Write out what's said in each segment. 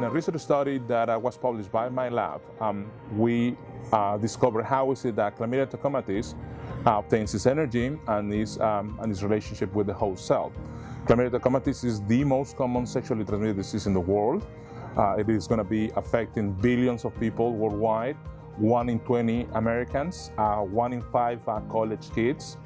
a research study that was published by my lab, we discovered how is it that Chlamydia trachomatis obtains its energy and its relationship with the host cell. Chlamydia trachomatis is the most common sexually transmitted disease in the world. It is going to be affecting billions of people worldwide, 1 in 20 Americans, 1 in 5 college kids.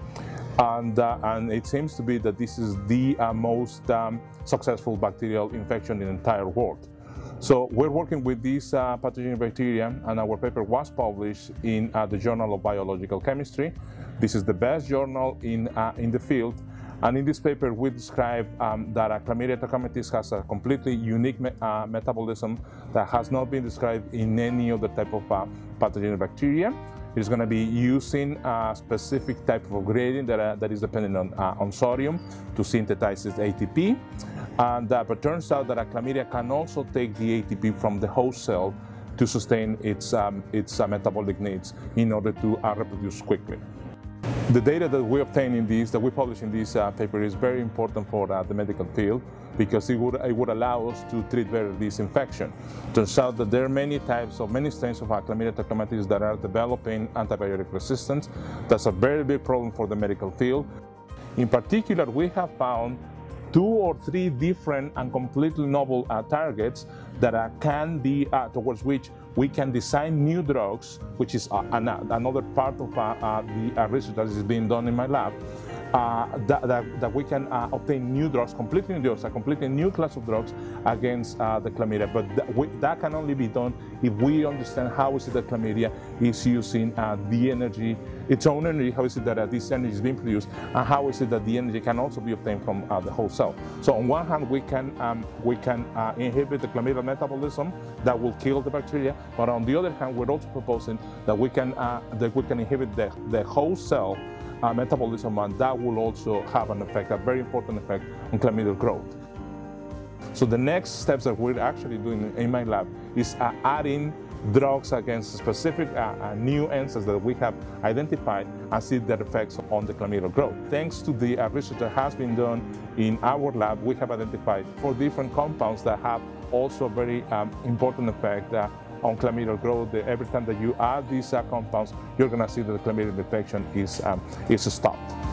And it seems to be that this is the most successful bacterial infection in the entire world. So we're working with these pathogenic bacteria, and our paper was published in the Journal of Biological Chemistry. This is the best journal in the field. And in this paper, we describe that Chlamydia trachomatis has a completely unique metabolism that has not been described in any other type of pathogenic bacteria. It's going to be using a specific type of gradient that is dependent on sodium to synthesize its ATP. But turns out that Chlamydia can also take the ATP from the host cell to sustain its metabolic needs in order to reproduce quickly. The data that we obtain in this, that we publish in this paper, is very important for the medical field because it would allow us to treat better this infection. Turns out that there are many strains of Chlamydia trachomatis that are developing antibiotic resistance. That's a very big problem for the medical field. In particular, we have found 2 or 3 different and completely novel targets that can be towards which we can design new drugs, which is another part of the research that is being done in my lab, that we can obtain new drugs, completely new drugs, a completely new class of drugs against the Chlamydia. But that can only be done if we understand how is it that Chlamydia is using the energy, its own energy, how is it that this energy is being produced, and how is it that the energy can also be obtained from the host cell. So on one hand, we can inhibit the Chlamydia metabolism that will kill the bacteria, but on the other hand, we're also proposing that we can inhibit the host cell metabolism, and that will also have an effect, a very important effect on chlamydial growth. So the next steps that we're actually doing in my lab is adding drugs against specific new enzymes that we have identified and see their effects on the chlamydial growth. Thanks to the research that has been done in our lab, we have identified 4 different compounds that have also a very important effect on chlamydial growth. Every time that you add these compounds, you're going to see that the chlamydial infection is stopped.